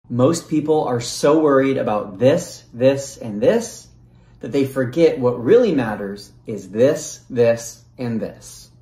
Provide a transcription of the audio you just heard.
Most people are so worried about this, and this that they forget what really matters is this, and this.